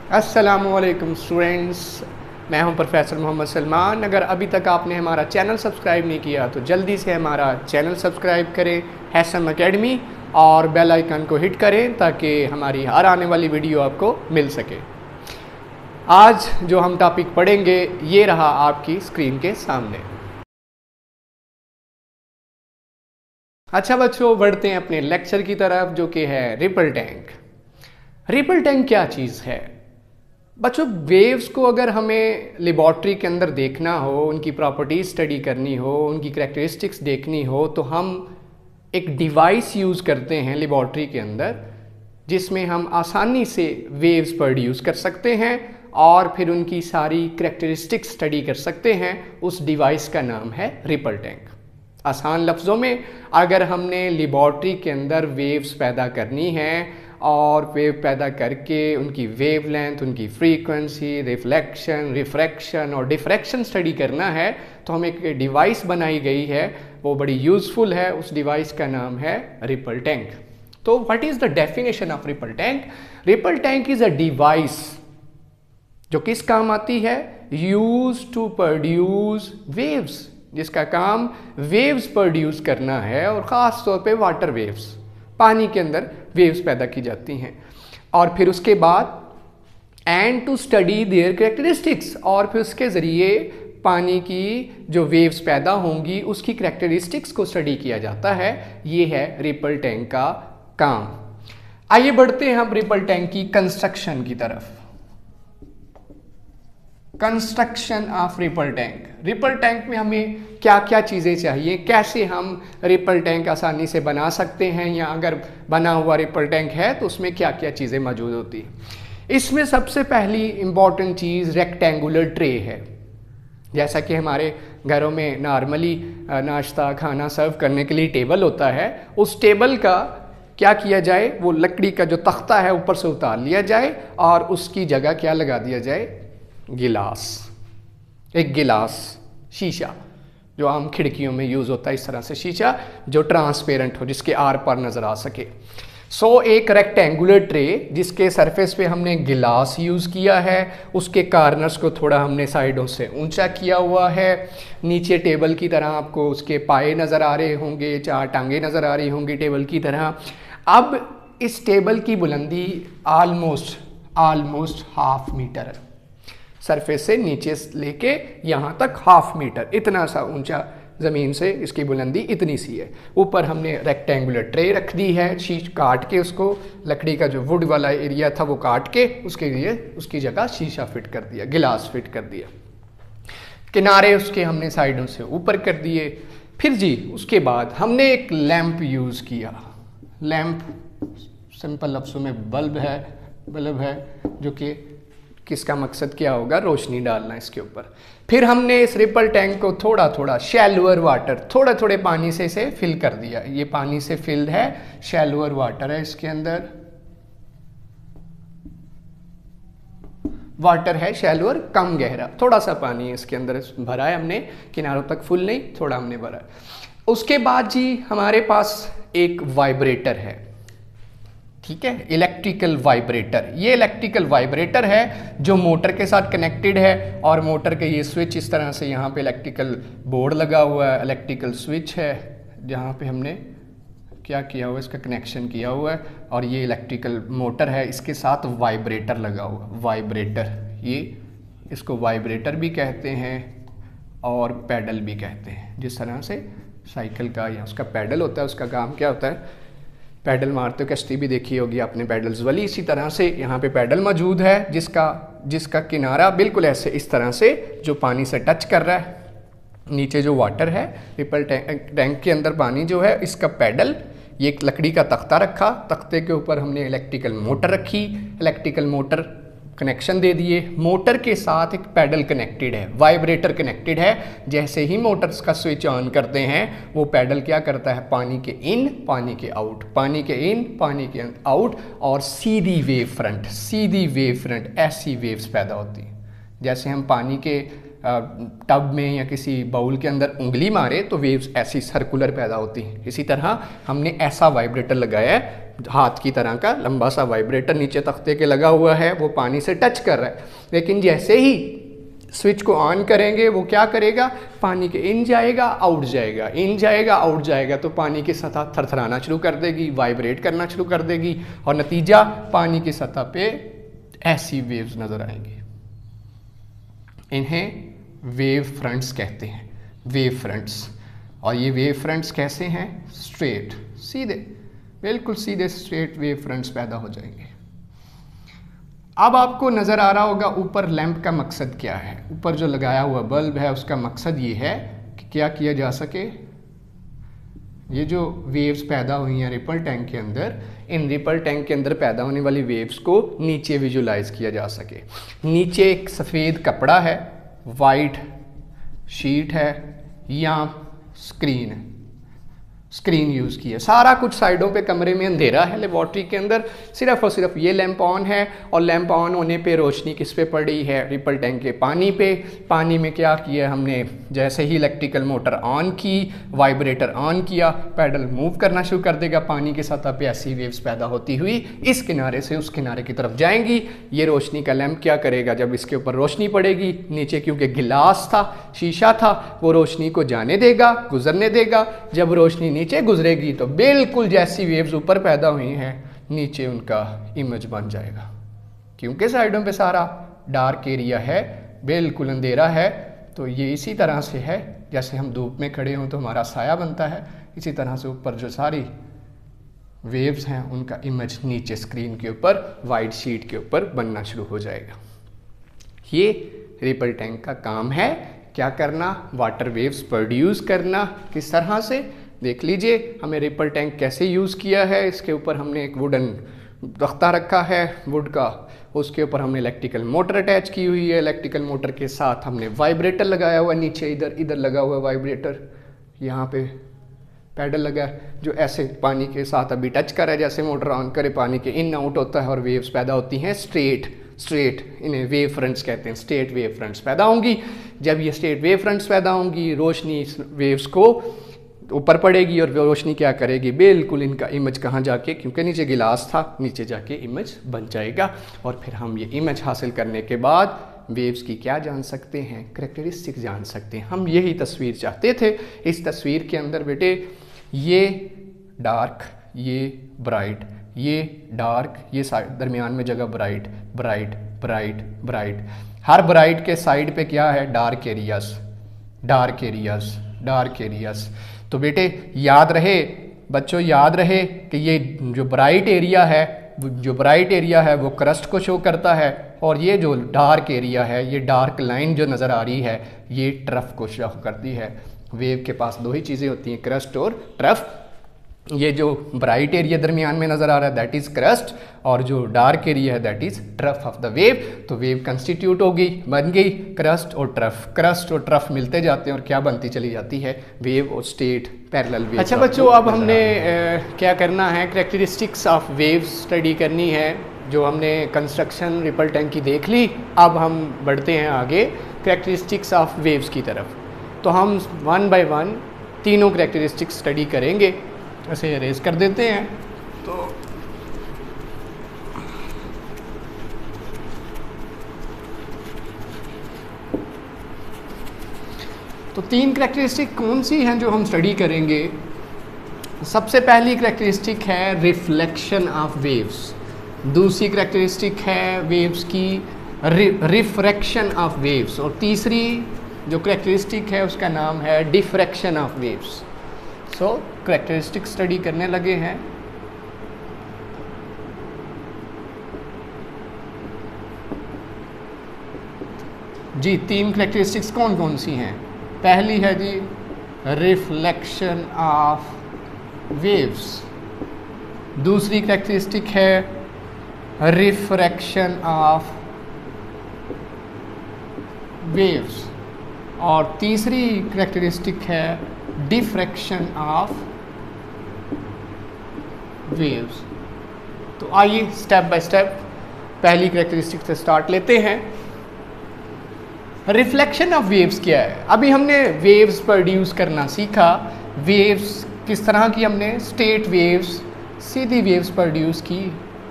अस्सलामुअलैकुम स्टूडेंट्स, मैं हूं प्रोफेसर मोहम्मद सलमान। अगर अभी तक आपने हमारा चैनल सब्सक्राइब नहीं किया तो जल्दी से हमारा चैनल सब्सक्राइब करें हैसम एकेडमी और बेल आइकन को हिट करें ताकि हमारी हर आने वाली वीडियो आपको मिल सके। आज जो हम टॉपिक पढ़ेंगे ये रहा आपकी स्क्रीन के सामने। अच्छा बच्चों, बढ़ते हैं अपने लेक्चर की तरफ जो कि है रिपल टैंक। रिपल टैंक क्या चीज़ है बच्चों? वेव्स को अगर हमें लेबॉर्ट्री के अंदर देखना हो, उनकी प्रॉपर्टीज स्टडी करनी हो, उनकी करैक्टरिस्टिक्स देखनी हो तो हम एक डिवाइस यूज़ करते हैं लेबॉर्ट्री के अंदर जिसमें हम आसानी से वेव्स प्रोड्यूस कर सकते हैं और फिर उनकी सारी करैक्टरिस्टिक्स स्टडी कर सकते हैं। उस डिवाइस का नाम है रिपल टैंक। आसान लफ्ज़ों में, अगर हमने लेबॉर्ट्री के अंदर वेव्स पैदा करनी है और वेव पैदा करके उनकी वेवलेंथ, उनकी फ्रीक्वेंसी, रिफ्लेक्शन, रिफ्रैक्शन और डिफ्रैक्शन स्टडी करना है तो हमें एक डिवाइस बनाई गई है, वो बड़ी यूज़फुल है। उस डिवाइस का नाम है रिपल टैंक। तो what is the definition of ripple tank? Ripple tank is a device जो किस काम आती है? यूज टू प्रोड्यूस वेव्स, जिसका काम वेव्स प्रोड्यूस करना है और ख़ास तौर पे वाटर वेव्स, पानी के अंदर वेव्स पैदा की जाती हैं। और फिर उसके बाद and to study their characteristics, और फिर उसके ज़रिए पानी की जो वेव्स पैदा होंगी उसकी करैक्टरिस्टिक्स को स्टडी किया जाता है। ये है रिपल टैंक का काम। आइए बढ़ते हैं हम रिपल टैंक की कंस्ट्रक्शन की तरफ। Construction of ripple tank. Ripple tank में हमें क्या क्या चीज़ें चाहिए, कैसे हम रिपल टैंक आसानी से बना सकते हैं, या अगर बना हुआ रिपल टैंक है तो उसमें क्या क्या चीज़ें मौजूद होती हैं। इसमें सबसे पहली इम्पॉर्टेंट चीज़ रेक्टेंगुलर ट्रे है। जैसा कि हमारे घरों में नॉर्मली नाश्ता खाना सर्व करने के लिए टेबल होता है, उस टेबल का क्या किया जाए, वो लकड़ी का जो तख्ता है ऊपर से उतार लिया जाए और उसकी जगह क्या लगा दिया जाए? गिलास। एक गिलास, शीशा जो आम खिड़कियों में यूज़ होता है, इस तरह से शीशा जो ट्रांसपेरेंट हो, जिसके आर पार नज़र आ सके। एक रेक्टेंगुलर ट्रे जिसके सरफेस पे हमने गिलास यूज़ किया है, उसके कार्नर्स को थोड़ा हमने साइडों से ऊंचा किया हुआ है। नीचे टेबल की तरह आपको उसके पाए नज़र आ रहे होंगे, 4 टांगे नज़र आ रही होंगी टेबल की तरह। अब इस टेबल की बुलंदी ऑलमोस्ट हाफ मीटर है। सरफेस से नीचे लेके यहाँ तक हाफ मीटर, इतना सा ऊंचा ज़मीन से इसकी बुलंदी इतनी सी है। ऊपर हमने रेक्टेंगुलर ट्रे रख दी है, शीश काट के उसको, लकड़ी का जो वुड वाला एरिया था वो काट के उसके लिए उसकी जगह शीशा फिट कर दिया, गिलास फिट कर दिया। किनारे उसके हमने साइडों से ऊपर कर दिए। फिर जी उसके बाद हमने एक लैंप यूज़ किया। लैंप सिंपल लफ्ज़ों में बल्ब है जो कि किसका मकसद क्या होगा? रोशनी डालना इसके ऊपर। फिर हमने इस रिपल टैंक को थोड़ा थोड़ा शैलोअर वाटर, थोड़े थोड़े पानी से इसे फिल कर दिया। ये पानी से फिल्ड है, शैलोअर वाटर है इसके अंदर, वाटर है शैलोअर, कम गहरा, थोड़ा सा पानी है इसके अंदर भरा है हमने, किनारों तक फुल नहीं, थोड़ा हमने भरा है। उसके बाद जी हमारे पास एक वाइब्रेटर है, ठीक है, इलेक्ट्रिकल वाइब्रेटर। ये इलेक्ट्रिकल वाइब्रेटर है जो मोटर के साथ कनेक्टेड है, और मोटर के ये स्विच इस तरह से यहाँ पे इलेक्ट्रिकल बोर्ड लगा हुआ है, इलेक्ट्रिकल स्विच है जहाँ पे हमने क्या किया हुआ है, इसका कनेक्शन किया हुआ है, और ये इलेक्ट्रिकल मोटर है, इसके साथ वाइब्रेटर लगा हुआ। वाइब्रेटर, ये इसको वाइब्रेटर भी कहते हैं और पैडल भी कहते हैं। जिस तरह से साइकिल का या उसका पैडल होता है, उसका काम क्या होता है? पैडल मारते हो, कश्ती भी देखी होगी आपने पेडल्स वाली। इसी तरह से यहाँ पे पैडल मौजूद है जिसका किनारा बिल्कुल ऐसे इस तरह से जो पानी से टच कर रहा है। नीचे जो वाटर है, रिपल टैंक के अंदर पानी जो है, इसका पैडल, ये एक लकड़ी का तख्ता रखा, तख्ते के ऊपर हमने इलेक्ट्रिकल मोटर रखी, इलेक्ट्रिकल मोटर कनेक्शन दे दिए। मोटर के साथ एक पैडल कनेक्टेड है, वाइब्रेटर कनेक्टेड है। जैसे ही मोटर्स का स्विच ऑन करते हैं वो पैडल क्या करता है? पानी के इन, पानी के आउट, पानी के इन, पानी के आउट, और सीधी वेव फ्रंट ऐसी वेव्स पैदा होती हैं। जैसे हम पानी के टब में या किसी बाउल के अंदर उंगली मारे तो वेव्स ऐसी सर्कुलर पैदा होती हैं। इसी तरह हमने ऐसा वाइब्रेटर लगाया है, हाथ की तरह का लंबा सा वाइब्रेटर नीचे तख्ते के लगा हुआ है, वो पानी से टच कर रहा है, लेकिन जैसे ही स्विच को ऑन करेंगे वो क्या करेगा, पानी के इन जाएगा आउट जाएगा, इन जाएगा आउट जाएगा, तो पानी की सतह थरथराना शुरू कर देगी, वाइब्रेट करना शुरू कर देगी और नतीजा पानी की सतह पे ऐसी वेव्स नजर आएंगी। इन्हें वेव फ्रंट्स कहते हैं, वेव फ्रंट्स। और ये वेव फ्रंट्स कैसे हैं, स्ट्रेट, सीधे, बिल्कुल सीधे स्ट्रेट वेव फ्रंट्स पैदा हो जाएंगे। अब आपको नज़र आ रहा होगा ऊपर लैंप का मकसद क्या है, ऊपर जो लगाया हुआ बल्ब है उसका मकसद ये है कि क्या किया जा सके, ये जो वेव्स पैदा हुई हैं रिपल टैंक के अंदर, इन रिपल टैंक के अंदर पैदा होने वाली वेव्स को नीचे विजुलाइज किया जा सके। नीचे एक सफ़ेद कपड़ा है, वाइट शीट है या स्क्रीन है, स्क्रीन यूज़ की है, सारा कुछ साइडों पे कमरे में अंधेरा है, लेबॉर्ट्री के अंदर सिर्फ और सिर्फ ये लैंप ऑन है और लैंप ऑन होने पे रोशनी किस पे पड़ी है, रिपल टैंक के पानी पे। पानी में क्या किया हमने, जैसे ही इलेक्ट्रिकल मोटर ऑन की, वाइब्रेटर ऑन किया, पैडल मूव करना शुरू कर देगा, पानी की सतह पे ऐसी वेव्स पैदा होती हुई इस किनारे से उस किनारे की तरफ जाएंगी। ये रोशनी का लैंप क्या करेगा, जब इसके ऊपर रोशनी पड़ेगी, नीचे क्योंकि गिलास था, शीशा था, वो रोशनी को जाने देगा, गुजरने देगा। जब रोशनी नीचे गुजरेगी तो बिल्कुल जैसी वेव्स ऊपर पैदा हुई हैं नीचे उनका इमेज बन जाएगा, क्योंकि साइडों पे सारा डार्क एरिया है, बिल्कुल अंधेरा है। तो ये इसी तरह से है, जैसे हम धूप में खड़े हों तो हमारा साया बनता है, इसी तरह से ऊपर जो सारी वेव्स हैं उनका इमेज नीचे स्क्रीन के ऊपर, वाइट शीट के ऊपर बनना शुरू हो जाएगा। ये रिपल टैंक का काम है, क्या करना, वाटर वेव्स प्रोड्यूस करना। किस तरह से, देख लीजिए हमें रिपल टैंक कैसे यूज़ किया है। इसके ऊपर हमने एक वुडन तख्ता रखा है वुड का, उसके ऊपर हमने इलेक्ट्रिकल मोटर अटैच की हुई है, इलेक्ट्रिकल मोटर के साथ हमने वाइब्रेटर लगाया हुआ है, नीचे इधर लगा हुआ है वाइब्रेटर, यहाँ पे पैडल लगा है जो ऐसे पानी के साथ अभी टच कर रहा है, जैसे मोटर ऑन करे पानी के इन आउट होता है और वेव्स पैदा होती हैं स्ट्रेट, इन्हें वेव फ्रंट्स कहते हैं, स्ट्रेट वेव फ्रंट्स पैदा होंगी। जब ये स्ट्रेट वेव फ्रंट्स पैदा होंगी, रोशनी वेव्स को ऊपर पड़ेगी और रोशनी क्या करेगी, बिल्कुल इनका इमेज कहाँ जाके, क्योंकि नीचे गिलास था, नीचे जाके इमेज बन जाएगा। और फिर हम ये इमेज हासिल करने के बाद वेव्स की क्या जान सकते हैं, कैरेक्टरिस्टिक जान सकते हैं। हम यही तस्वीर चाहते थे। इस तस्वीर के अंदर बेटे ये डार्क, ये ब्राइट, ये डार्क, ये दरमियान में जगह ब्राइट ब्राइट ब्राइट ब्राइट, हर ब्राइट के साइड पे क्या है, dark areas dark areas dark areas. तो बेटे याद रहे, बच्चों याद रहे कि ये जो ब्राइट एरिया है वो क्रस्ट को शो करता है, और ये जो डार्क एरिया है, ये डार्क लाइन जो नज़र आ रही है, ये ट्रफ को शो करती है। वेव के पास दो ही चीज़ें होती हैं, क्रस्ट और ट्रफ। ये जो ब्राइट एरिया दरमियान में नज़र आ रहा है दैट इज़ क्रस्ट, और जो डार्क एरिया है that is trough of the wave. तो वेव कंस्टिट्यूट होगी, बन गई क्रस्ट और ट्रफ, क्रस्ट और ट्रफ मिलते जाते हैं और क्या बनती चली जाती है, वेव और स्टेट पैरेलल वेव। अच्छा बच्चों, अब हमने क्या करना है, कैरेक्टरिस्टिक्स ऑफ वेव्स स्टडी करनी है। जो हमने कंस्ट्रक्शन रिपल टैंक की देख ली, अब हम बढ़ते हैं आगे कैरेक्टरिस्टिक्स ऑफ वेव्स की तरफ। तो हम 1 बाय 1 तीनों कैरेक्टरिस्टिक्स स्टडी करेंगे। ऐसे अरेज कर देते हैं। तो तीन कैरेक्टरिस्टिक कौन सी हैं जो हम स्टडी करेंगे। सबसे पहली कैरेक्टरिस्टिक है रिफ्लेक्शन ऑफ वेव्स, दूसरी कैरेक्टरिस्टिक है वेव्स की रिफ्रैक्शन ऑफ वेव्स, और तीसरी जो कैरेक्टरिस्टिक है उसका नाम है diffraction of waves. So characteristic study करने लगे हैं। जी, तीन कैरेक्टरिस्टिक्स कौन कौन सी हैं। पहली है जी रिफ्लेक्शन ऑफ वेव्स, दूसरी कैरेक्टरिस्टिक है रिफ्रैक्शन ऑफ वेव्स, और तीसरी कैरेक्टरिस्टिक है डिफ्रैक्शन ऑफ वेव्स। तो आइए स्टेप बाय स्टेप पहली कैरेक्टरिस्टिक से स्टार्ट लेते हैं। रिफ्लेक्शन ऑफ वेव्स क्या है? अभी हमने वेव्स प्रोड्यूस करना सीखा। वेव्स किस तरह की हमने स्टेट वेव्स, सीधी वेव्स प्रोड्यूस की।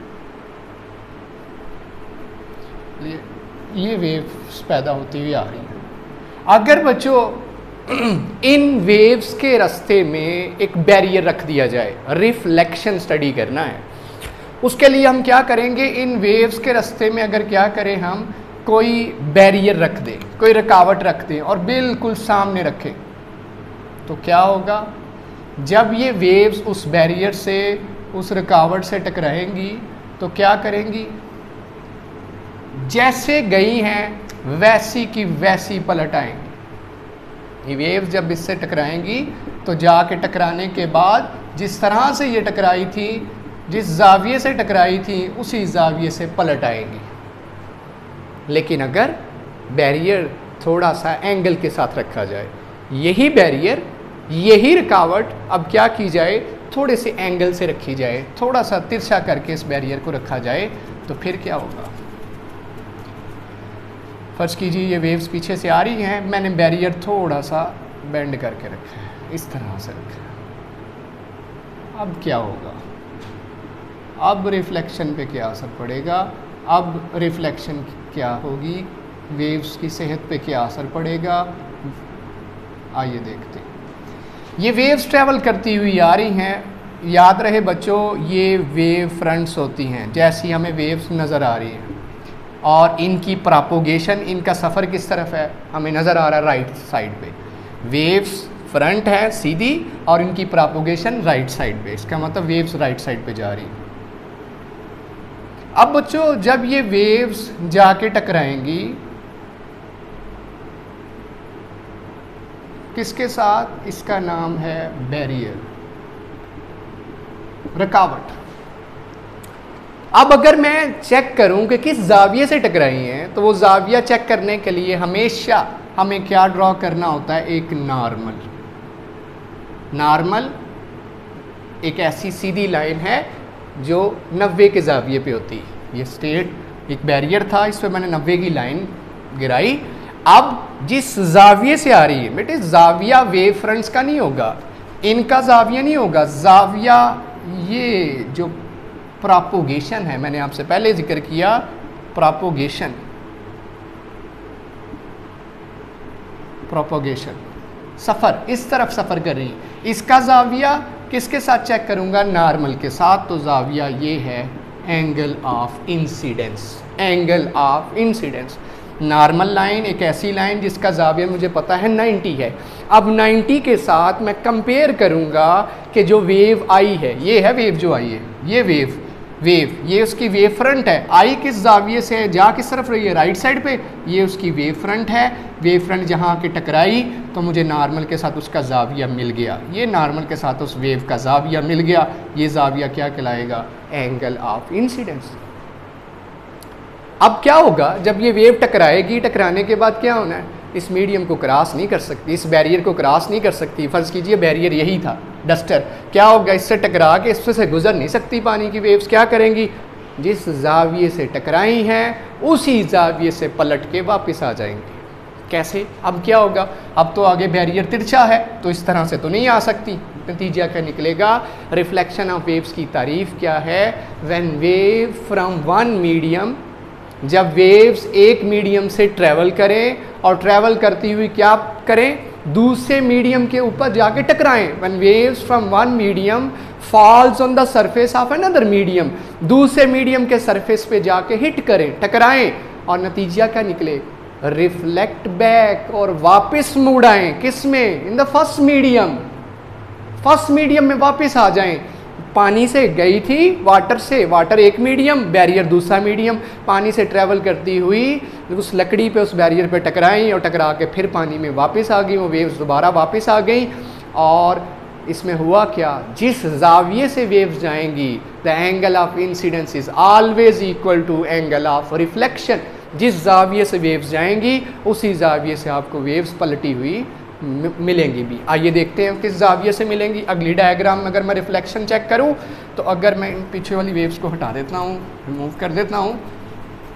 ये वेव्स पैदा होती हुई आ रही है। अगर बच्चों इन वेव्स के रास्ते में एक बैरियर रख दिया जाए, रिफ्लेक्शन स्टडी करना है, उसके लिए हम क्या करेंगे? इन वेव्स के रास्ते में अगर क्या करें, हम कोई बैरियर रख दें, कोई रुकावट रख दें और बिल्कुल सामने रखें, तो क्या होगा? जब ये वेव्स उस बैरियर से, उस रुकावट से टकराएंगी तो क्या करेंगी? जैसे गई हैं वैसी की वैसी पलट आएंगी। ये वेव्स जब इससे टकराएंगी तो जाके टकराने के बाद जिस तरह से ये टकराई थी, जिस जाविये से टकराई थी, उसी जाविये से पलट आएंगी। लेकिन अगर बैरियर थोड़ा सा एंगल के साथ रखा जाए, यही बैरियर, यही रुकावट अब क्या की जाए? थोड़े से एंगल से रखी जाए, थोड़ा सा तिरछा करके इस बैरियर को रखा जाए, तो फिर क्या होगा? फर्ज कीजिए ये वेव्स पीछे से आ रही हैं, मैंने बैरियर थोड़ा सा बेंड करके रखा है, इस तरह से रखा है। अब क्या होगा? अब रिफ्लेक्शन पे क्या असर पड़ेगा? अब रिफ्लेक्शन क्या होगी? वेव्स की सेहत पे क्या असर पड़ेगा? आइए देखते हैं। ये वेव्स ट्रैवल करती हुई आ रही हैं। याद रहे बच्चों, ये वेव फ्रंट्स होती हैं, जैसी हमें वेव्स नज़र आ रही हैं, और इनकी प्रोपोगेशन, इनका सफ़र किस तरफ है? हमें नज़र आ रहा है राइट साइड पे। वेव्स फ्रंट है सीधी और इनकी प्रोपोगेशन राइट साइड पे, इसका मतलब वेव्स राइट साइड पे जा रही है। अब बच्चों जब ये वेव्स जाके टकराएंगी किसके साथ? इसका नाम है बैरियर, रुकावट। अब अगर मैं चेक करूं कि किस जाविये से टकराई हैं, तो वो जाविया चेक करने के लिए हमेशा हमें क्या ड्रॉ करना होता है? एक नॉर्मल। नॉर्मल एक ऐसी सीधी लाइन है जो 90 के जाविये पे होती है। ये स्टेट एक बैरियर था, इस पर मैंने 90 की लाइन गिराई। अब जिस जाविये से आ रही है बेटे, जाविया वेव फ्रंट्स का नहीं होगा, इनका जाविया नहीं होगा, जाविया ये जो प्रोपोगेशन है, मैंने आपसे पहले जिक्र किया, प्रोपोगेशन, सफ़र इस तरफ सफ़र कर रही है। इसका जाविया किसके साथ चेक करूंगा? नॉर्मल के साथ। तो जाविया ये है angle of incidence, angle of incidence. Normal line एक ऐसी लाइन जिसका जाविया मुझे पता है 90 है। अब 90 के साथ मैं कंपेयर करूंगा कि जो वेव आई है, ये है वेव जो आई है, ये वेव ये उसकी वेव फ्रंट है। आई किस जाविये से है? जा किस तरफ रही है? राइट साइड पे। ये उसकी वेव फ्रंट है। वेव फ्रंट जहाँ के टकराई तो मुझे नॉर्मल के साथ उसका जाविया मिल गया, ये नॉर्मल के साथ उस वेव का जाविया मिल गया। ये जाविया क्या कहलाएगा? Angle of incidence. अब क्या होगा जब ये वेव टकराएगी? टकराने के बाद क्या होना है? इस मीडियम को क्रॉस नहीं कर सकती, इस बैरियर को क्रॉस नहीं कर सकती। फर्ज कीजिए बैरियर यही था, डस्टर। क्या होगा? इससे टकरा के इससे से गुजर नहीं सकती पानी की वेव्स। क्या करेंगी? जिस जाविये से टकराई हैं उसी जाविये से पलट के वापस आ जाएंगे। कैसे? अब क्या होगा? अब तो आगे बैरियर तिरछा है, तो इस तरह से तो नहीं आ सकती। नतीजा क्या निकलेगा? रिफ्लेक्शन ऑफ वेव्स की तारीफ क्या है? When wave from one medium, जब वेव्स एक मीडियम से ट्रैवल करें और ट्रैवल करती हुई क्या करें? दूसरे मीडियम के ऊपर जाके टकराएं। When waves from one medium falls on the surface of another medium, दूसरे मीडियम के सरफेस पे जाके हिट करें, टकराएं, और नतीजा क्या निकले? रिफ्लेक्ट बैक, और वापस मुड़ आए। किस में? In the first medium. First medium में वापस आ जाएं। पानी से गई थी वाटर से, वाटर एक मीडियम, बैरियर दूसरा मीडियम, पानी से ट्रैवल करती हुई उस लकड़ी पे, उस बैरियर पे टकराई और टकरा के फिर पानी में वापस आ गई। वो वेव्स दोबारा वापस आ गई। और इसमें हुआ क्या? जिस जाविये से वेव्स जाएंगी, the angle of incidence is always equal to angle of reflection. जिस जाविये से वेव्स जाएंगी उसी जाविये से आपको वेव्स पलटी हुई मिलेंगी भी। आइए देखते हैं किस जाविये से मिलेंगी। अगली डायग्राम में अगर मैं रिफ्लेक्शन चेक करूं, तो अगर मैं इन पीछे वाली वेव्स को हटा देता हूं, रिमूव कर देता हूं,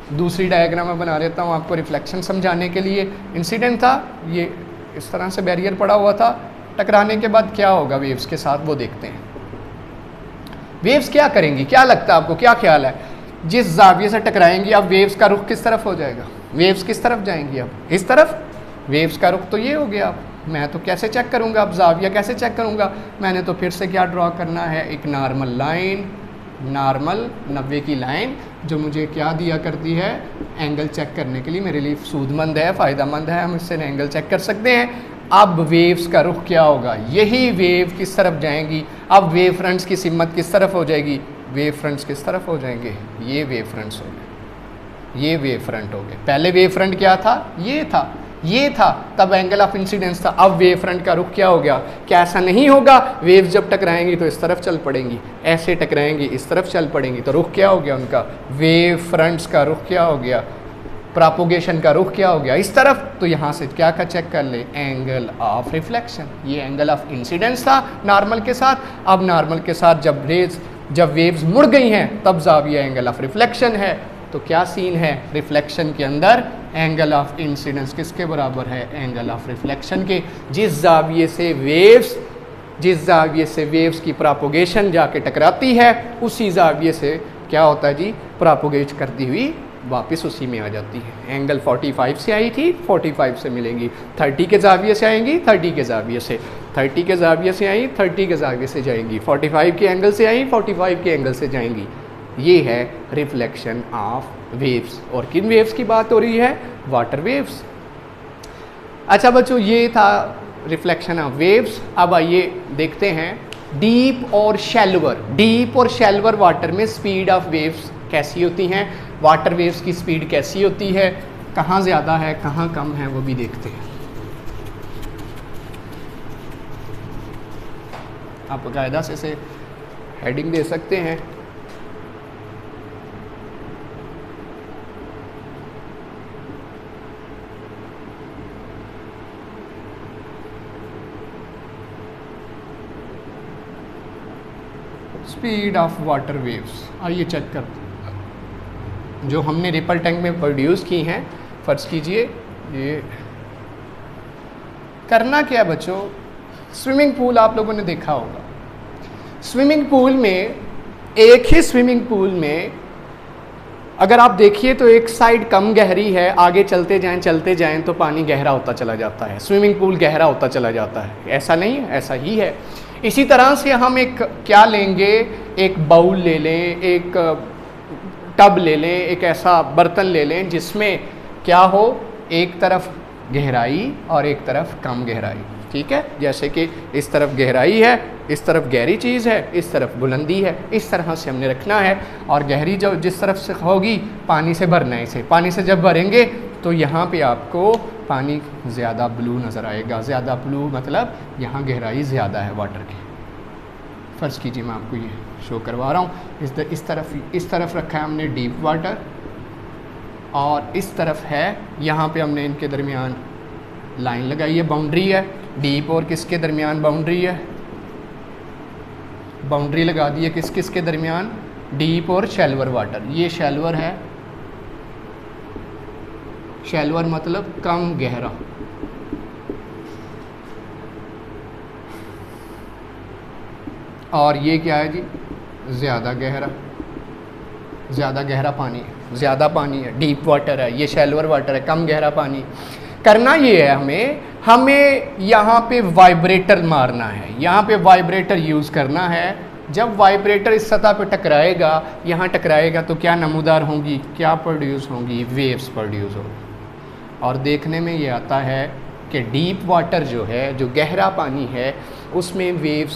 दूसरी डायग्राम मैं बना लेता हूँ आपको रिफ्लेक्शन समझाने के लिए। इंसिडेंट था, ये इस तरह से बैरियर पड़ा हुआ था, टकराने के बाद क्या होगा वेव्स के साथ वो देखते हैं। वेव्स क्या करेंगी, क्या लगता है आपको, क्या ख्याल है? जिस जाविये से टकराएंगी अब वेव्स का रुख किस तरफ हो जाएगा? वेव्स किस तरफ जाएंगी? अब इस तरफ। वेव्स का रुख तो ये हो गया। अब मैं तो कैसे चेक करूँगा, अब जाविया कैसे चेक करूँगा? मैंने तो फिर से क्या ड्रॉ करना है, एक नॉर्मल लाइन, नॉर्मल 90 की लाइन, जो मुझे क्या दिया करती है, एंगल चेक करने के लिए मेरे लिए सूदमंद है, फ़ायदेमंद है, हम इससे एंगल चेक कर सकते हैं। अब वेव्स का रुख क्या होगा, यही वेव किस तरफ जाएंगी? अब वेव फ्रंट्स की सिमत किस तरफ हो जाएगी? वेव फ्रंट्स किस तरफ हो जाएंगे? ये वेव फ्रंट्स हो गए, ये वेव फ्रंट हो गए। पहले वेव फ्रंट क्या था? ये था, ये था, तब एंगल ऑफ इंसिडेंस था। अब वेव फ्रंट का रुख क्या हो गया? क्या ऐसा नहीं होगा, वेव जब टकराएंगी तो इस तरफ चल पड़ेंगी, ऐसे टकराएंगी इस तरफ चल पड़ेंगी, तो रुख क्या हो गया उनका? वेव फ्रंट्स का रुख क्या हो गया? प्रोपोगेशन का रुख क्या हो गया? इस तरफ। तो यहाँ से क्या का चेक कर ले, एंगल ऑफ रिफ्लेक्शन। ये एंगल ऑफ इंसिडेंस था नॉर्मल के साथ। अब नॉर्मल के साथ जब वेव्स मुड़ गई हैं तब जाविया एंगल ऑफ रिफ्लेक्शन है। तो क्या सीन है, रिफ्लेक्शन के अंदर एंगल ऑफ इंसिडेंस किसके बराबर है? एंगल ऑफ रिफ्लेक्शन के। जिस जाविये से वेव्स की प्रोपोगेशन जाके टकराती है, उसी जाविये से क्या होता है जी, प्रोपोगेट करती हुई वापस उसी में आ जाती है। एंगल 45 से आई थी, 45 से मिलेंगी। 30 के जाविये से आएंगी, 30 के जाविये से, 30 के जाविये से आई, 30 के जाविये से जाएंगी। 45 के एंगल से आई, 45 के एंगल से जाएंगी। ये है रिफ्लेक्शन ऑफ वेव्स। और किन वेव्स की बात हो रही है? Water waves. अच्छा बच्चों, ये था रिफ्लेक्शन ऑफ वेव्स। अब आइए देखते हैं डीप और शैलोअर। डीप और शैलोअर वाटर में स्पीड ऑफ वेव्स कैसी होती हैं, वाटर वेव्स की स्पीड कैसी होती है, कहाँ ज़्यादा है कहाँ कम है, वो भी देखते हैं। आप बाकायदा से इसे हेडिंग दे सकते हैं। Speed of water waves. आइए चेक करते हैं जो हमने रिपल टैंक में प्रोड्यूस की हैं। फर्ज कीजिए ये करना क्या है बच्चों, स्विमिंग पूल आप लोगों ने देखा होगा। स्विमिंग पूल में, एक ही स्विमिंग पूल में अगर आप देखिए तो एक साइड कम गहरी है, आगे चलते जाएं तो पानी गहरा होता चला जाता है, स्विमिंग पूल गहरा होता चला जाता है। ऐसा नहीं है, ऐसा ही है। इसी तरह से हम एक क्या लेंगे, एक बाउल ले लें, एक टब ले लें, एक ऐसा बर्तन ले लें जिसमें क्या हो, एक तरफ गहराई और एक तरफ कम गहराई। ठीक है, जैसे कि इस तरफ गहराई है, इस तरफ गहरी चीज़ है, इस तरफ बुलंदी है। इस तरह से हमने रखना है। और गहरी जो जिस तरफ से होगी पानी से भरना है इसे। पानी से जब भरेंगे तो यहाँ पे आपको पानी ज़्यादा ब्लू नज़र आएगा। ज़्यादा ब्लू मतलब यहाँ गहराई ज़्यादा है वाटर की। फ़र्ज़ कीजिए मैं आपको ये शो करवा रहा हूँ। इस तरफ रखा है हमने डीप वाटर और इस तरफ है, यहाँ पे हमने इनके दरमियान लाइन लगाई है, बाउंड्री है। डीप और किसके दरमियान बाउंड्री है? बाउंड्री लगा दी है किस किस के दरमियान? डीप और शैलोअर वाटर। ये शैलोअर है, शैलोअर मतलब कम गहरा। और ये क्या है जी? ज़्यादा गहरा। ज़्यादा गहरा पानी है, ज़्यादा पानी है, डीप वाटर है। ये शैलोअर वाटर है, कम गहरा पानी। करना ये है हमें यहाँ पे वाइब्रेटर मारना है, यहाँ पे वाइब्रेटर यूज़ करना है। जब वाइब्रेटर इस सतह पे टकराएगा, यहाँ टकराएगा तो क्या नमूदार होंगी, क्या प्रोड्यूस होंगी? वेव्स प्रोड्यूस होंगी। और देखने में ये आता है कि डीप वाटर जो है, जो गहरा पानी है, उसमें वेव्स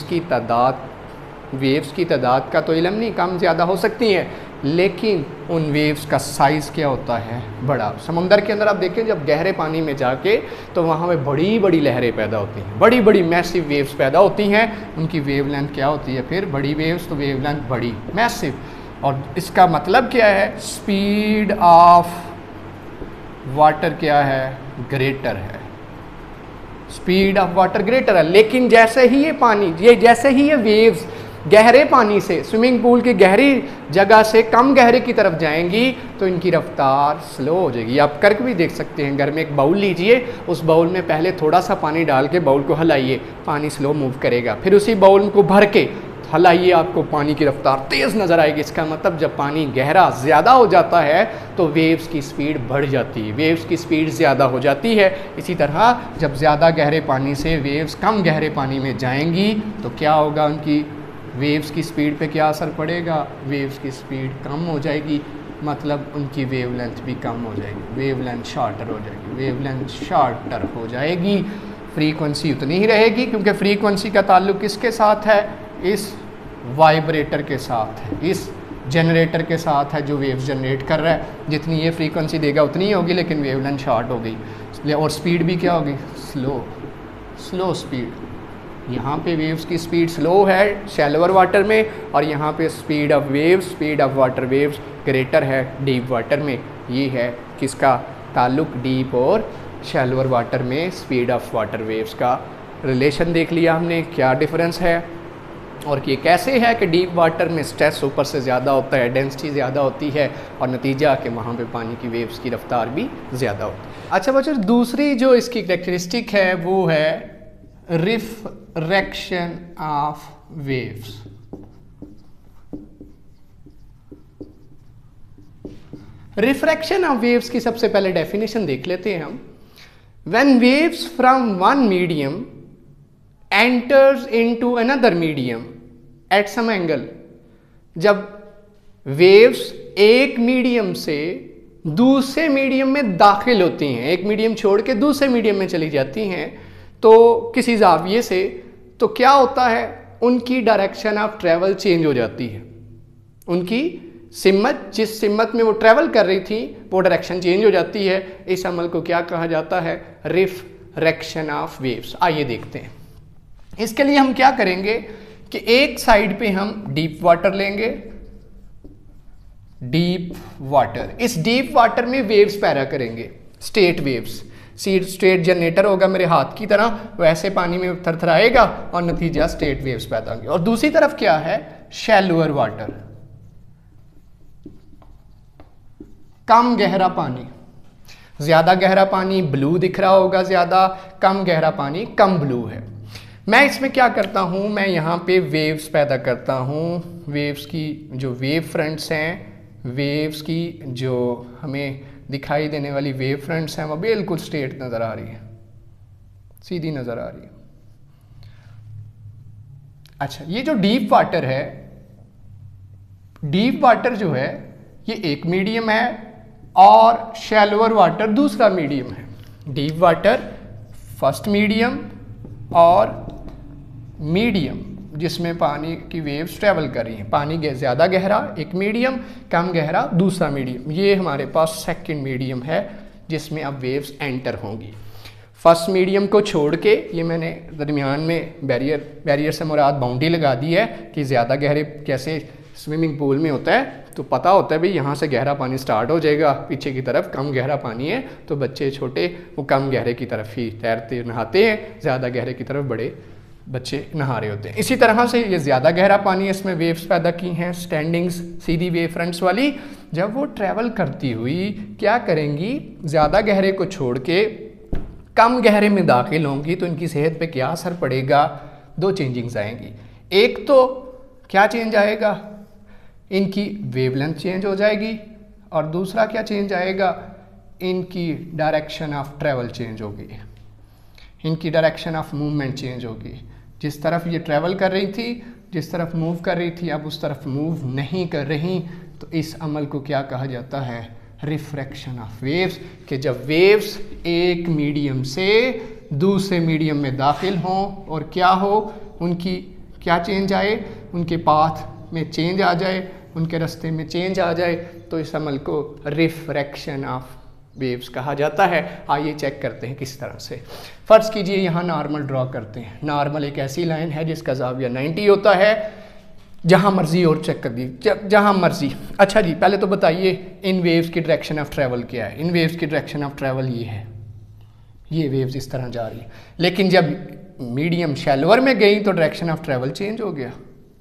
की तादाद का तो इल्म नहीं, कम ज़्यादा हो सकती हैं, लेकिन उन वेव्स का साइज़ क्या होता है? बड़ा। समुंदर के अंदर आप देखें जब गहरे पानी में जाके तो वहाँ पे बड़ी बड़ी लहरें पैदा होती हैं, बड़ी बड़ी मैसिव वेव्स पैदा होती हैं। उनकी वेव लेंथ क्या होती है फिर? बड़ी वेव्स, तो वेव लेंथ बड़ी, मैसिव। और इसका मतलब क्या है? स्पीड ऑफ वाटर क्या है? ग्रेटर है। स्पीड ऑफ वाटर ग्रेटर है। लेकिन जैसे ही ये पानी, जैसे ही ये वेव्स गहरे पानी से, स्विमिंग पूल की गहरी जगह से कम गहरे की तरफ जाएंगी तो इनकी रफ्तार स्लो हो जाएगी। आप करके भी देख सकते हैं, घर में एक बाउल लीजिए, उस बाउल में पहले थोड़ा सा पानी डाल के बाउल को हिलाइए, पानी स्लो मूव करेगा। फिर उसी बाउल को भर के हिलाइए, आपको पानी की रफ्तार तेज़ नज़र आएगी। इसका मतलब जब पानी गहरा ज़्यादा हो जाता है तो वेव्स की स्पीड बढ़ जाती है, वेव्स की स्पीड ज़्यादा हो जाती है। इसी तरह जब ज़्यादा गहरे पानी से वेव्स कम गहरे पानी में जाएंगी तो क्या होगा, उनकी वेव्स की स्पीड पे क्या असर पड़ेगा, वेव्स की स्पीड कम हो जाएगी, मतलब उनकी वेवलेंथ भी कम हो जाएगी, वेवलेंथ शॉर्टर हो जाएगी, वेवलेंथ शॉर्टर हो जाएगी। फ्रीक्वेंसी उतनी ही रहेगी क्योंकि फ्रीक्वेंसी का ताल्लुक किसके साथ है, इस वाइब्रेटर के साथ है, इस जनरेटर के साथ है जो वेव्स जनरेट कर रहा है। जितनी ये फ्रीक्वेंसी देगा उतनी ही होगी, लेकिन वेवलेंथ शॉर्ट हो गई और स्पीड भी क्या होगी, स्लो स्पीड। यहाँ पे वेव्स की स्पीड स्लो है शैलोअर वाटर में, और यहाँ पे speed of water waves greater है डीप वाटर में। ये है किसका ताल्लुक, डीप और शैलोअर वाटर में स्पीड ऑफ वाटर वेव्स का रिलेशन देख लिया हमने, क्या डिफरेंस है और ये कैसे है कि डीप वाटर में स्ट्रेस ऊपर से ज़्यादा होता है, डेंसिटी ज़्यादा होती है, और नतीजा कि वहाँ पे पानी की वेव्स की रफ्तार भी ज़्यादा होती है। अच्छा बच्चों, दूसरी जो इसकी कैरेक्टरिस्टिक है वो है refraction of waves. Refraction of waves की सबसे पहले डेफिनेशन देख लेते हैं हम। When waves from one medium enters into another medium at some angle, जब वेव्स एक मीडियम से दूसरे मीडियम में दाखिल होती हैं, एक मीडियम छोड़ के दूसरे मीडियम में चली जाती हैं तो किसी जाविये से, तो क्या होता है, उनकी डायरेक्शन ऑफ ट्रेवल चेंज हो जाती है। उनकी सिमत, जिस सिमत में वो ट्रेवल कर रही थी वो डायरेक्शन चेंज हो जाती है। इस अमल को क्या कहा जाता है, रिफ्रैक्शन ऑफ वेव्स। आइए देखते हैं। इसके लिए हम क्या करेंगे कि एक साइड पे हम डीप वाटर लेंगे, डीप वाटर, इस डीप वाटर में वेव्स पैदा करेंगे, स्टेट वेव्स। स्टेट जनरेटर होगा मेरे हाथ की तरह, वैसे पानी में थरथराएगा और नतीजा स्टेट वेव्स पैदा होंगे। और दूसरी तरफ क्या है, शैलोअर वाटर, कम गहरा पानी। ज्यादा गहरा पानी ब्लू दिख रहा होगा ज्यादा, कम गहरा पानी कम ब्लू है। मैं इसमें क्या करता हूं, मैं यहां पे वेव्स पैदा करता हूं। वेव्स की जो वेव फ्रंट्स हैं, वेव्स की जो हमें दिखाई देने वाली वेव फ्रंट्स हैं वो बिल्कुल स्ट्रेट नजर आ रही है, सीधी नजर आ रही है। अच्छा, ये जो डीप वाटर है, डीप वाटर जो है ये एक मीडियम है और शैलोअर वाटर दूसरा मीडियम है। डीप वाटर फर्स्ट मीडियम और मीडियम जिसमें पानी की वेव्स ट्रेवल कर रही हैं। पानी ज़्यादा गहरा एक मीडियम, कम गहरा दूसरा मीडियम। ये हमारे पास सेकंड मीडियम है जिसमें अब वेव्स एंटर होंगी। फर्स्ट मीडियम को छोड़ के ये मैंने दरमियान में बैरियर से मुराद बाउंड्री लगा दी है कि ज़्यादा गहरे, कैसे स्विमिंग पूल में होता है तो पता होता है भाई यहाँ से गहरा पानी स्टार्ट हो जाएगा, पीछे की तरफ कम गहरा पानी है तो बच्चे छोटे वो कम गहरे की तरफ ही तैरते नहाते हैं, ज़्यादा गहरे की तरफ बड़े बच्चे नहा रहे होते हैं। इसी तरह से ये ज़्यादा गहरा पानी है, इसमें वेव्स पैदा की हैं स्टैंडिंग्स, सीधी वेव फ्रंट्स वाली। जब वो ट्रैवल करती हुई क्या करेंगी, ज़्यादा गहरे को छोड़ के कम गहरे में दाखिल होंगी तो इनकी सेहत पे क्या असर पड़ेगा, दो चेंजिंग्स आएंगी। एक तो क्या चेंज आएगा, इनकी वेवलेंथ चेंज हो जाएगी, और दूसरा क्या चेंज आएगा, इनकी डायरेक्शन ऑफ ट्रैवल चेंज होगी, इनकी डायरेक्शन ऑफ मूवमेंट चेंज होगी। जिस तरफ ये ट्रैवल कर रही थी, जिस तरफ मूव कर रही थी, अब उस तरफ मूव नहीं कर रही। तो इस अमल को क्या कहा जाता है, रिफ्रैक्शन ऑफ वेव्स। कि जब वेव्स एक मीडियम से दूसरे मीडियम में दाखिल हों और क्या हो, उनकी क्या चेंज आए, उनके पाथ में चेंज आ जाए, उनके रास्ते में चेंज आ जाए, तो इस अमल को रिफ्रैक्शन ऑफ वेव्स कहा जाता है। आइए चेक करते हैं किस तरह से। फर्ज कीजिए यहाँ नॉर्मल ड्रॉ करते हैं। नॉर्मल एक ऐसी लाइन है जिसका ज़ाविया 90 होता है, जहाँ मर्जी और चेक कर दी, जहाँ मर्जी। अच्छा जी, पहले तो बताइए इन वेव्स की डायरेक्शन ऑफ ट्रैवल क्या है। इन वेव्स की डायरेक्शन ऑफ ट्रैवल ये है, ये वेव्स इस तरह जा रही है। लेकिन जब मीडियम शैलोअर में गई तो डायरेक्शन ऑफ ट्रैवल चेंज हो गया,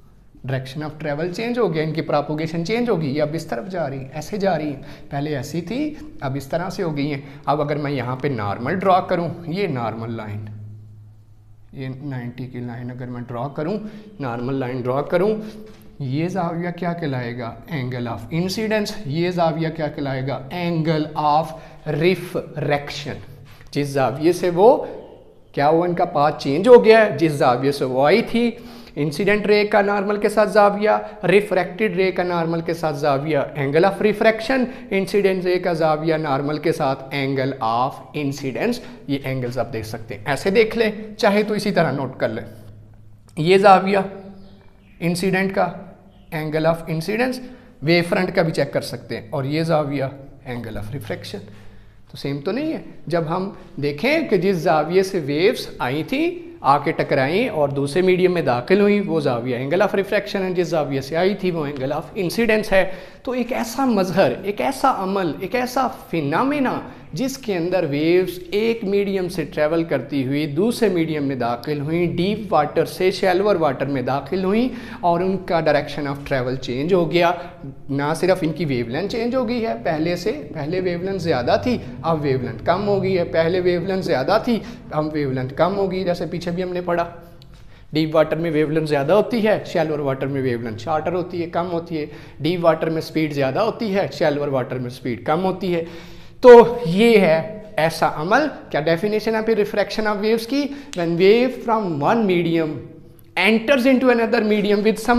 डायरेक्शन ऑफ ट्रेवल चेंज हो गया, इनकी प्रोपोगेशन चेंज होगी, ये अब इस तरफ जा रही है, ऐसे जा रही है, पहले ऐसी थी अब इस तरह से हो गई हैं। अब अगर मैं यहाँ पे नॉर्मल ड्रॉ करूँ, ये नॉर्मल लाइन, ये 90 की लाइन अगर मैं ड्रॉ करूँ, नॉर्मल लाइन ड्रॉ करूँ, ये जाविया क्या कहलाएगा, एंगल ऑफ इंसिडेंस, ये जाविया क्या कहलाएगा, एंगल ऑफ रिफ्रैक्शन। जिस जाविये से वो क्या हुआ, इनका पाथ चेंज हो गया है, जिस जाविये से वो आई थी, इंसिडेंट रे का नॉर्मल के साथ जाविया, रिफ्रैक्टेड रे का नॉर्मल के साथ जाविया, angle of refraction, incident ray का जाविया नॉर्मल के साथ एंगल ऑफ इंसिडेंस। ये एंगल्स आप देख सकते हैं, ऐसे देख लें, चाहे तो इसी तरह नोट कर लें, ये जाविया इंसिडेंट का angle of incidence, wave front का भी चेक कर सकते हैं, और ये जाविया एंगल ऑफ रिफ्रैक्शन। तो सेम तो नहीं है। जब हम देखें कि जिस जाविये से वेव्स आई थी, आके टकराई और दूसरे मीडियम में दाखिल हुई, वो जाविया एंगल ऑफ रिफ्रैक्शन है, जिस जाविये से आई थी वो एंगल ऑफ इंसिडेंस है। तो एक ऐसा मजहर, एक ऐसा अमल, एक ऐसा फिनोमेना जिसके अंदर वेव्स एक मीडियम से ट्रैवल करती हुई दूसरे मीडियम में दाखिल हुई, डीप वाटर से शैलोअर वाटर में दाखिल हुई, और उनका डायरेक्शन ऑफ ट्रैवल चेंज हो गया। ना सिर्फ इनकी वेवलेंथ चेंज हो गई है, पहले वेवलेंथ ज़्यादा थी, अब वेवलेंथ कम हो गई है, पहले वेवलेंथ ज़्यादा थी, अब वेवलेंथ कम हो गई, जैसे पीछे भी हमने पढ़ा, डीप वाटर में वेवलेंथ ज़्यादा होती है, शैलोअर वाटर में वेवलेंथ शॉर्टर होती है, कम होती है। डीप वाटर में स्पीड ज़्यादा होती है, शैलोअर वाटर में स्पीड कम होती है। तो ये है ऐसा अमल। क्या डेफिनेशन है फिर रिफ्रैक्शन ऑफ वेव्स की, when wave from one medium enters into another medium with some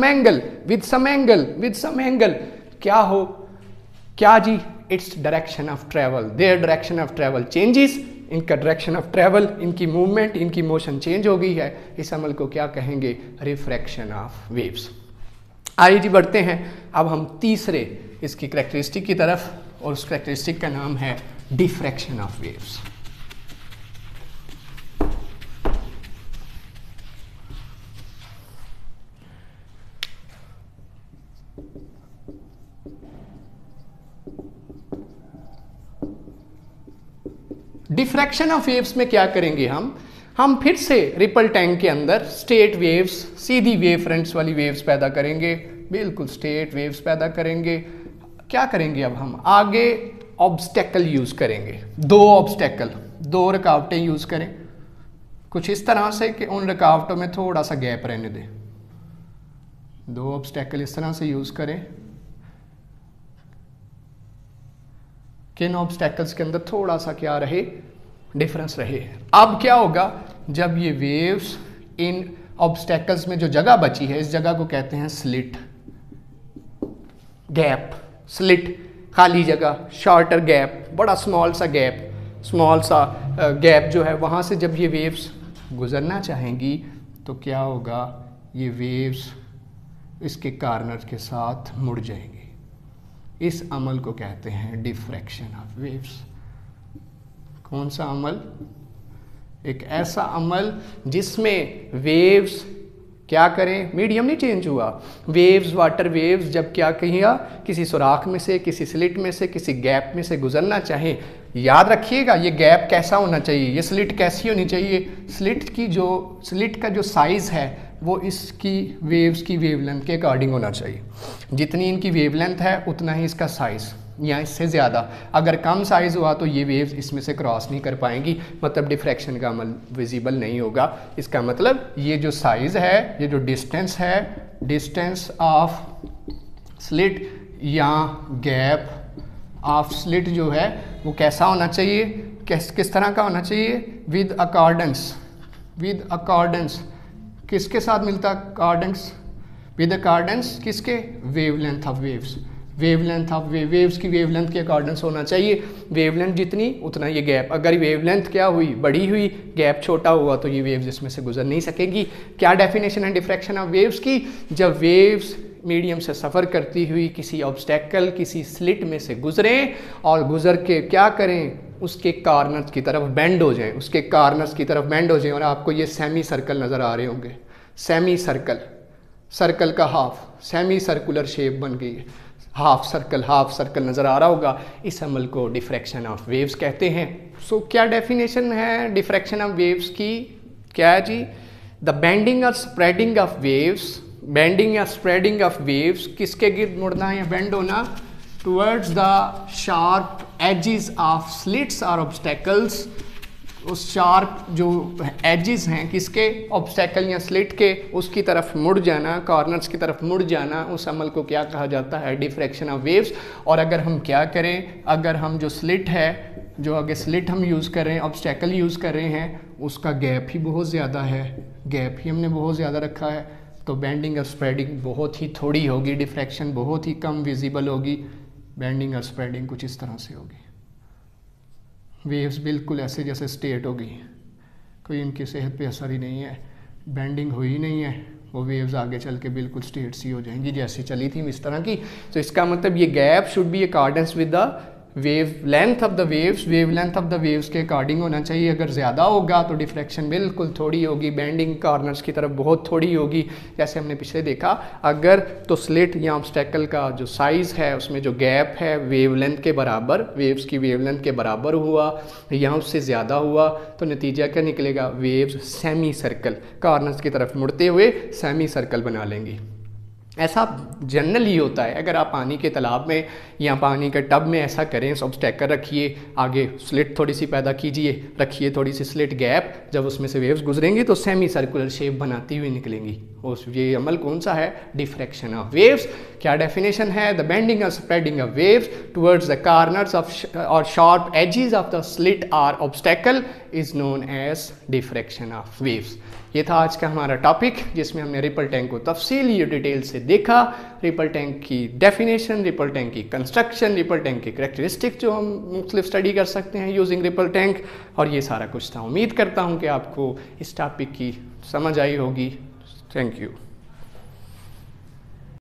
angle, क्या हो, क्या जी, its direction of travel, their direction of travel changes, इनका डायरेक्शन ऑफ ट्रैवल, इनकी मूवमेंट, इनकी मोशन चेंज हो गई है। इस अमल को क्या कहेंगे, रिफ्रैक्शन ऑफ वेव्स। आइए जी बढ़ते हैं अब हम तीसरे इसकी करैक्टरिस्टिक की तरफ, और उस करैक्टरिस्टिक का नाम है diffraction of waves. Diffraction of waves में क्या करेंगे हम फिर से रिपल टैंक के अंदर स्ट्रेट वेव्स, सीधी वेव फ्रंट्स वाली वेव्स पैदा करेंगे, बिल्कुल स्ट्रेट वेव्स पैदा करेंगे। क्या करेंगे अब हम आगे, ऑब्स्टेकल यूज करेंगे, दो रुकावटें यूज करें, कुछ इस तरह से कि उन रुकावटों में थोड़ा सा गैप रहने दें। दो ऑब्स्टेकल इस तरह से यूज करें, किन ऑब्स्टेकल्स के अंदर थोड़ा सा क्या रहे, डिफरेंस रहे। अब क्या होगा, जब ये वेव्स इन ऑब्स्टेकल्स में जो जगह बची है, इस जगह को कहते हैं स्लिट, गैप, स्लिट, खाली जगह, शॉर्टर गैप, बड़ा स्मॉल सा गैप जो है, वहाँ से जब ये वेव्स गुजरना चाहेंगी तो क्या होगा, ये वेव्स इसके कॉर्नर के साथ मुड़ जाएंगी। इस अमल को कहते हैं डिफ्रैक्शन ऑफ वेव्स। कौन सा अमल, एक ऐसा अमल जिसमें वेव्स क्या करें, मीडियम नहीं चेंज हुआ, वेव्स, वाटर वेव्स जब क्या किया, किसी सुराख में से, किसी स्लिट में से, किसी गैप में से गुजरना चाहे, याद रखिएगा ये गैप कैसा होना चाहिए, ये स्लिट कैसी होनी चाहिए, स्लिट का जो साइज़ है वो इसकी वेव्स की वेवलेंथ के अकॉर्डिंग होना चाहिए। जितनी इनकी वेवलेंथ है उतना ही इसका साइज़, या इससे ज़्यादा। अगर कम साइज़ हुआ तो ये वेव्स इसमें से क्रॉस नहीं कर पाएंगी, मतलब डिफ्रैक्शन का अमल विजिबल नहीं होगा। इसका मतलब ये जो साइज़ है, ये जो डिस्टेंस है, डिस्टेंस ऑफ स्लिट या गैप ऑफ स्लिट जो है वो कैसा होना चाहिए, किस तरह का होना चाहिए, विद अकॉर्डेंस, किसके साथ मिलता अकॉर्डेंस, विद अकॉर्डेंस किसके, वेवलेंथ ऑफ वेव्स, वेव्स की वेवलेंथ के अकॉर्डेंस होना चाहिए। वेवलेंथ जितनी उतना ये गैप, अगर वेवलेंथ क्या हुई, बड़ी हुई, गैप छोटा हुआ तो ये वेव्स इसमें से गुजर नहीं सकेगी। क्या डेफिनेशन है डिफ्रैक्शन ऑफ वेव्स की, जब वेव्स मीडियम से सफ़र करती हुई किसी ऑब्स्टेकल, किसी स्लिट में से गुजरें और गुजर के क्या करें, उसके कॉर्नर्स की तरफ बेंड हो जाएं, और आपको ये सेमी सर्कल नज़र आ रहे होंगे, सेमी सर्कल का हाफ, सेमी सर्कुलर शेप बन गई है, हाफ सर्कल नज़र आ रहा होगा। इस अमल को डिफ्रैक्शन ऑफ वेव्स कहते हैं। सो क्या डेफिनेशन है डिफ्रैक्शन ऑफ वेव्स की, क्या है जी, द बेंडिंग और स्प्रेडिंग ऑफ वेव्स बेंडिंग या स्प्रेडिंग ऑफ वेव्स किसके गिर्द मुड़ना या बेंड होना, towards the sharp edges of slits और ऑब्स्टेकल्स, उस शार्प जो एजेस हैं किसके, ऑब्स्टेकल या स्लिट के, उसकी तरफ मुड़ जाना, कॉर्नर्स की तरफ मुड़ जाना, उस अमल को क्या कहा जाता है, डिफ्रैक्शन ऑफ वेव्स। और अगर हम क्या करें, अगर हम जो स्लिट है, जो अगर स्लिट हम यूज़ कर रहे हैं, ऑब्स्टेकल यूज़ कर रहे हैं, उसका गैप ही बहुत ज़्यादा है, गैप ही हमने बहुत ज़्यादा रखा है, तो बेंडिंग और स्प्रेडिंग बहुत ही थोड़ी होगी, डिफ्रैक्शन बहुत ही कम विजिबल होगी। बेंडिंग और स्प्रेडिंग कुछ इस तरह से होगी, वेव्स बिल्कुल ऐसे जैसे स्ट्रेट हो गई, कोई इनकी सेहत पे असर ही नहीं है, बेंडिंग हुई ही नहीं है, वो वेव्स आगे चल के बिल्कुल स्ट्रेट सी हो जाएंगी जैसी चली थी इस तरह की। तो इसका मतलब ये gap should be accordance with the wave length of the waves, wave length of the waves के अकॉर्डिंग होना चाहिए। अगर ज़्यादा होगा तो डिफ्रैक्शन बिल्कुल थोड़ी होगी, बेंडिंग कॉर्नर्स की तरफ बहुत थोड़ी होगी, जैसे हमने पिछले देखा। अगर तो स्लिट या ऑब्स्टेकल का जो साइज़ है उसमें जो गैप है वेव लेंथ के बराबर, वेव्स की वेव लेंथ के बराबर हुआ या उससे ज़्यादा हुआ, तो नतीजा क्या निकलेगा, वेव्स सेमी सर्कल कॉर्नर्स की तरफ मुड़ते हुए सेमी सर्कल बना लेंगी। ऐसा जनरली होता है, अगर आप पानी के तालाब में या पानी के टब में ऐसा करें, ऑब्स्टेकल रखिए, आगे स्लिट थोड़ी सी पैदा कीजिए, रखिए थोड़ी सी स्लिट गैप, जब उसमें से वेव्स गुजरेंगी तो सेमी सर्कुलर शेप बनाती हुई निकलेंगी। उस ये अमल कौन सा है, डिफ्रैक्शन ऑफ वेव्स। क्या डेफिनेशन है, द बेंडिंग और spreading of waves towards the corners of और sharp edges of the slit और obstacle is known as diffraction of waves. ये था आज का हमारा टॉपिक, जिसमें हमने रिपल टैंक को तफसीली डिटेल से देखा, रिपल टैंक की डेफिनेशन, रिपल टैंक की कंस्ट्रक्शन, रिपल टैंक की करैक्टरिस्टिक जो हम मुख्तलिफ स्टडी कर सकते हैं यूजिंग रिपल टैंक, और ये सारा कुछ था। उम्मीद करता हूँ कि आपको इस टॉपिक की समझ आई होगी। Thank you.